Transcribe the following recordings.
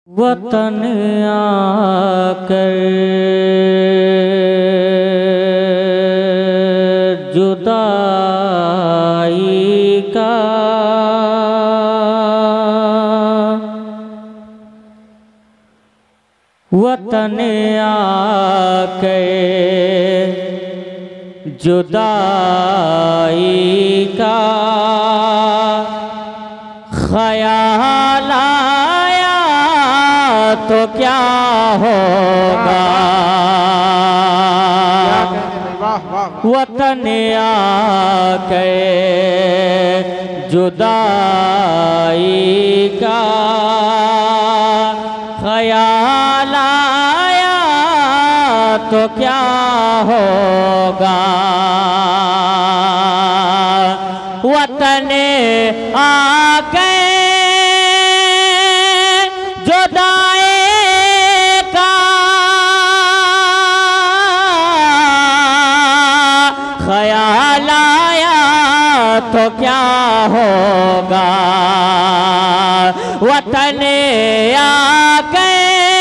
वतन आकर जुदाई का वतन आकर जुदाई का ख्याल आया तो क्या होगा। वतन आके जुदाई का ख्याल आया तो क्या होगा। वतन आके ख्याल आया तो क्या होगा। वतन आके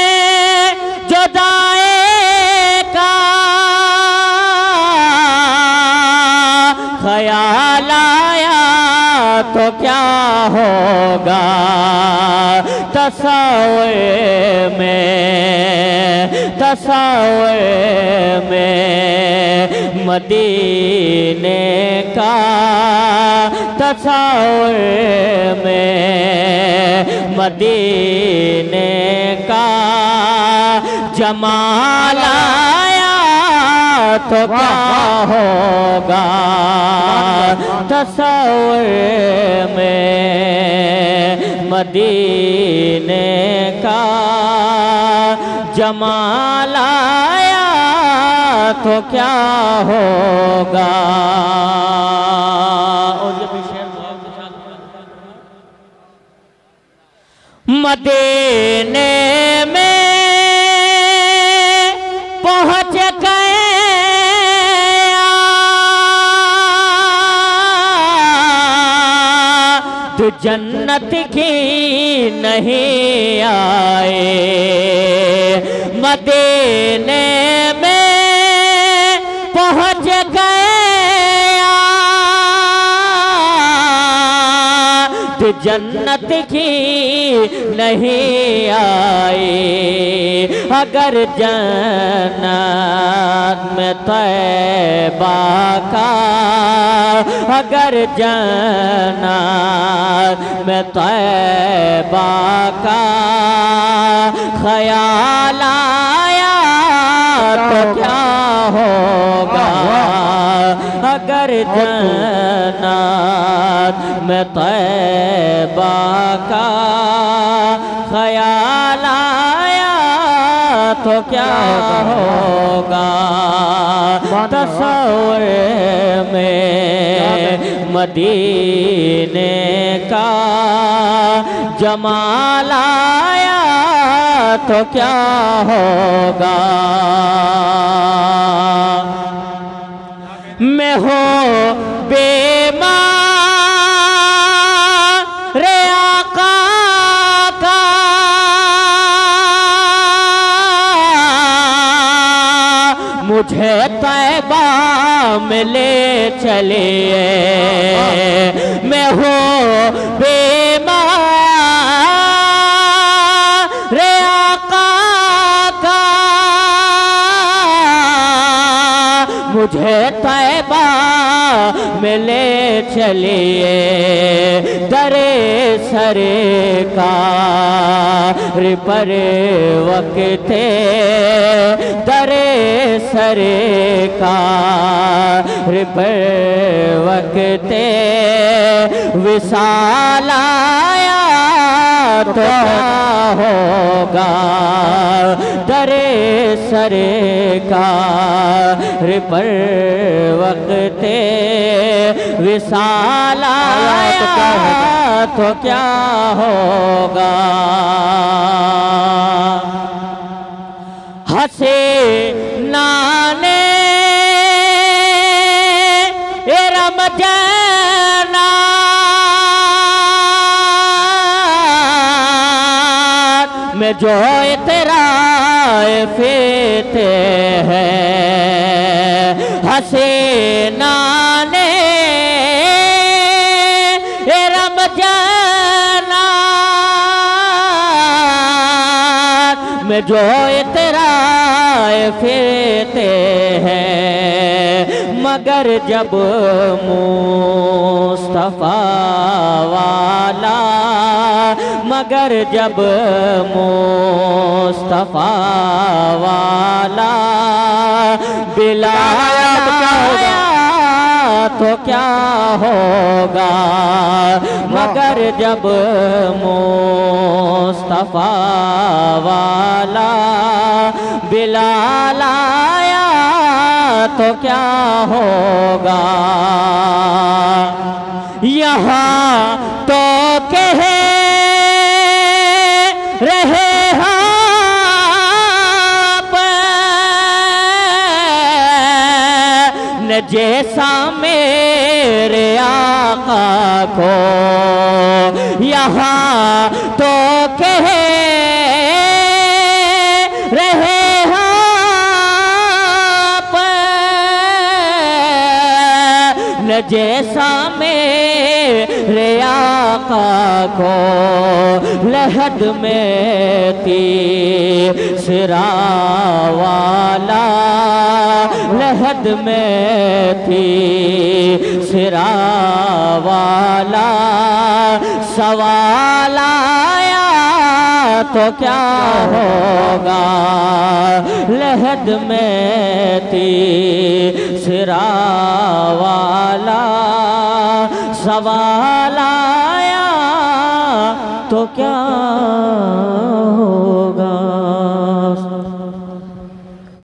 जुदाई का ख्याल आया तो क्या होगा। तस्वीर में मदीने का तस्वीर में मदीने का जमाल आया तो क्या होगा। तस्वीर में मदीने का जमाल आया तो क्या होगा। और ये भी शेर मदीने में पहुंच गए तो जन्नत की नहीं आए। मदीने में पहुंच गए तो जन्नत की नहीं आए। अगर जन्नत में तैबा का अगर जन्नत में तैबा का ख्याल आया तो क्या होगा। अगर जन्नत में तैबा का ख्याल आया तो क्या होगा। तस्वीर में मदीने का जमाल आया तो क्या होगा। मैं हो बेमार रे आका का मुझे तैबा में ले चलिए। मैं हो बेमार रे आका का मुझे तैबा में ले चलिए। दरे सरे का पर वक्ते दरे सरे का पर वक्ते विशाल आया तो क्या होगा। दरे सरे का पर वक्ते विशाल आया तो क्या होगा। हसे नाने रमजाना में जो तेरा फेते हैं हसीना ने रब जाना में जो तेरा फेते हैं मगर जब मुस्तफा वाला मगर जब मुस्तफा वाला बिलाल आया तो क्या होगा मगर जब मुस्तफा वाला बिलाल आया तो क्या होगा यहाँ तो कह रहे न जैसा मेरे आका को यहाँ तो कह रहे न जैसा मेरे आका को लहद में तीसरा वाला लहद में तीसरा वाला सवाल आया तो क्या होगा लहद में तीसरा वाला सवाल आया तो क्या होगा।